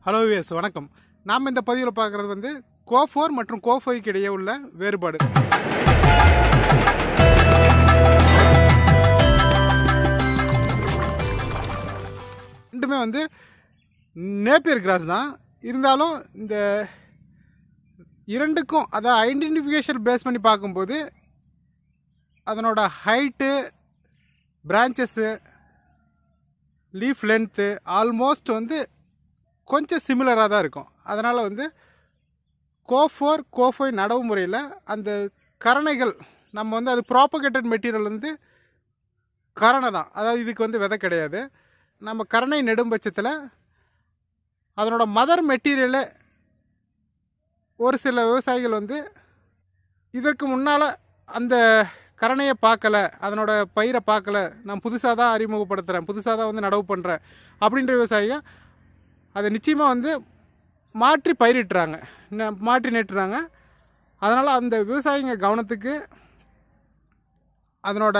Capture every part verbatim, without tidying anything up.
Hello vs வணக்கம். நாம் இந்த பதிவில் பார்க்குறது வந்து கோ ஃபோர் மற்றும் கோ ஃபைவ்க்கு இடையே உள்ள வேறுபாடு. ரெண்டுமே வந்து நேப்பியர் கிராஸ் தான். இருந்தாலும் இந்த இரண்டுக்கும் அதை ஐடென்டிஃபிகேஷன் பேஸ் பண்ணி பார்க்கும்போது அதனோட height, branches, leaf length almost வந்து கொஞ்சம் சிமிலராக தான் இருக்கும். அதனால் வந்து கோ ஃபோர் கோ ஃபைவ் நடவு முறையில் அந்த கரணைகள் நம்ம வந்து அது ப்ராப்பகேட்டட் மெட்டீரியல் வந்து கரணை தான், அதாவது இதுக்கு வந்து விதை கிடையாது. நம்ம கரணை நெடும் பட்சத்தில் அதனோட மதர் மெட்டீரியலே ஒரு சில விவசாயிகள் வந்து இதற்கு முன்னால் அந்த கரணையை பார்க்கல, அதனோட பயிரை பார்க்கல, நான் புதுசாக தான் அறிமுகப்படுத்துகிறேன், புதுசாக தான் வந்து நடவு பண்ணுறேன் அப்படின்ற விவசாயிகள் அதை நிச்சயமாக வந்து மாற்றி பயிரிட்டுறாங்க, மாற்றி நட்டுறாங்க. அதனால் அந்த விவசாயிங்க கவனத்துக்கு அதனோட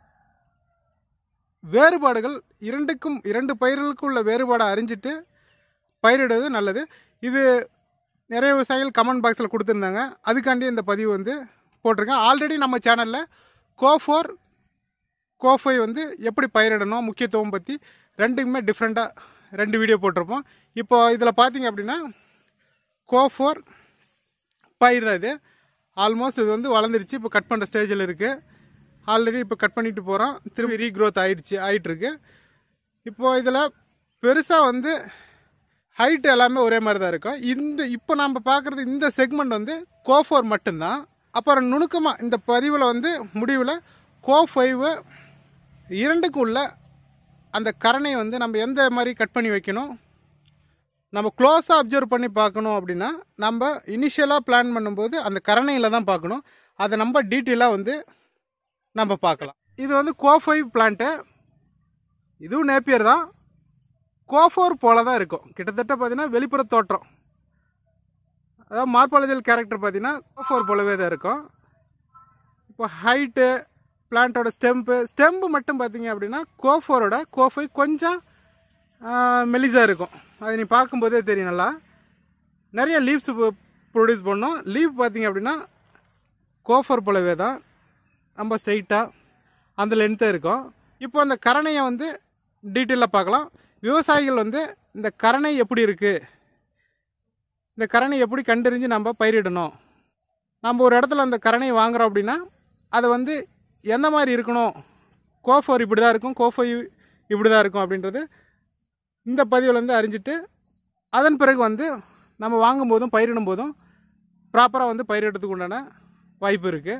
வேறுபாடுகள் இரண்டுக்கும் இரண்டு பயிர்களுக்கும் உள்ள வேறுபாடை அறிஞ்சிட்டு பயிரிடுவது நல்லது. இது நிறைய விவசாயிகள் கமெண்ட் பாக்ஸில் கொடுத்துருந்தாங்க, அதுக்காண்டி இந்த பதிவு வந்து போட்டிருக்கேன். ஆல்ரெடி நம்ம சேனலில் கோ ஃபோர் கோ ஃபைவ் வந்து எப்படி பயிரிடணும், முக்கியத்துவம் பற்றி ரெண்டுக்குமே டிஃப்ரெண்ட்டாக ரெண்டு வீடியோ போட்டிருப்போம். இப்போ இதில் பார்த்தீங்க அப்படின்னா கோ ஃபோர் பயிர் தான் இது. ஆல்மோஸ்ட் இது வந்து வளர்ந்துருச்சு, இப்போ கட் பண்ணுற ஸ்டேஜில் இருக்குது. ஆல்ரெடி இப்போ கட் பண்ணிட்டு போகிறோம், திரும்பி ரீக்ரோத் ஆகிடுச்சு ஆகிட்டுருக்கு. இப்போது இதில் பெருசாக வந்து ஹைட்டு எல்லாமே ஒரே மாதிரி தான் இருக்கும். இந்த இப்போ நம்ம பார்க்குறது இந்த செக்மெண்ட் வந்து கோ ஃபோர் மட்டும்தான். அப்புறம் நுணுக்கமாக இந்த பதிவில் வந்து முடிவில் கோ ஃபைவ் இரண்டுக்கும் உள்ள அந்த கரணையை வந்து நம்ம எந்த மாதிரி கட் பண்ணி வைக்கணும், நம்ம க்ளோஸாக அப்சர்வ் பண்ணி பார்க்கணும். அப்படின்னா நம்ம இனிஷியலாக பிளான் பண்ணும்போது அந்த கரணையில் தான் பார்க்கணும். அதை நம்ம டீட்டெயிலாக வந்து நம்ம பார்க்கலாம். இது வந்து கோ ஃபைவ் பிளான்ட்டு, இதுவும் நேப்பியர் தான். கோ ஃபோர் போல தான் இருக்கும் கிட்டத்தட்ட. பார்த்தீங்கன்னா வெளிப்புற தோற்றம், அதாவது மார்பாலஜிக்கல் கேரக்டர் பார்த்தீங்கன்னா கோ ஃபோர் போலவே தான் இருக்கும். இப்போ ஹைட்டு, பிளான்ட்டோட ஸ்டெம்பு ஸ்டெம்பு மட்டும் பார்த்தீங்க அப்படின்னா கோ ஃபோரோட கோ ஃபைவ் கொஞ்சம் மெலிசாக இருக்கும். அதை நீ பார்க்கும்போதே தெரியும். நல்லா நிறைய லீவ்ஸ் ப்ரொடியூஸ் பண்ணும். லீவ் பார்த்தீங்க அப்படின்னா கோ ஃபோர் போலவே தான் ரொம்ப ஸ்ட்ரைட்டாக அந்த லென்த்தாக இருக்கும். இப்போ அந்த கரணையை வந்து டீட்டெயிலாக பார்க்கலாம். விவசாயிகள் வந்து இந்த கரணை எப்படி இருக்குது, இந்த கரணை எப்படி கண்டறிஞ்சு நம்ம பயிரிடணும், நம்ம ஒரு இடத்துல அந்த கரணை வாங்குகிறோம் அப்படின்னா அதை வந்து எந்த மாதிரி இருக்கணும், கோ ஃபோர் இப்படி தான் இருக்கும், கோ ஃபைவ் இப்படி தான் இருக்கும் அப்படின்றது இந்த பதிவில் வந்து அறிஞ்சிட்டு அதன் பிறகு வந்து நம்ம வாங்கும் போதும் பயிரிடும் போதும் ப்ராப்பராக வந்து பயிரிடுறதுக்கு உண்டான வாய்ப்பு இருக்குது.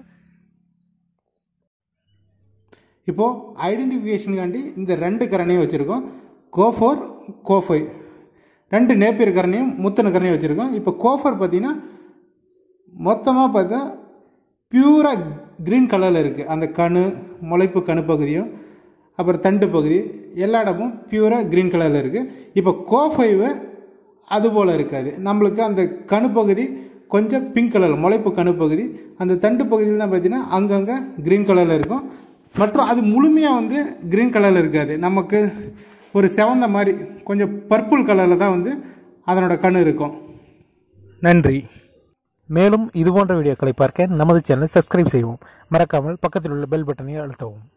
இப்போது ஐடென்டிஃபிகேஷனுக்காண்டி இந்த ரெண்டு கரணையும் வச்சுருக்கோம். கோ ஃபோர் கோ ஃபைவ் ரெண்டு நேப்பியர் கரணையும் முத்தன கரணையும் வச்சுருக்கோம். இப்போ கோ ஃபோர் பார்த்திங்கன்னா மொத்தமாக பார்த்தா பியூராக க்ரீன் கலரில் இருக்குது. அந்த கணு, முளைப்பு கணு பகுதியும் அப்புறம் தண்டு பகுதி எல்லா இடமும் பியூராக க்ரீன் கலரில் இருக்குது. இப்போ கோ ஃபைவ் அதுபோல் இருக்காது. நம்மளுக்கு அந்த கணு பகுதி கொஞ்சம் பிங்க் கலரில், முளைப்பு கணு பகுதி, அந்த தண்டு பகுதியில் தான் பார்த்திங்கன்னா அங்கங்கே க்ரீன் கலரில் இருக்கும். மற்றும் அது முழுமையாக வந்து க்ரீன் கலரில் இருக்காது. நமக்கு ஒரு செவந்த மாதிரி கொஞ்சம் பர்பிள் கலரில் தான் வந்து அதனோட கணு இருக்கும். நன்றி. மேலும் இதுபோன்ற வீடியோக்களை பார்க்க நமது சேனலை சப்ஸ்கிரைப் செய்வோம். மறக்காமல் பக்கத்தில் உள்ள பெல் பட்டனை அழுத்தவும்.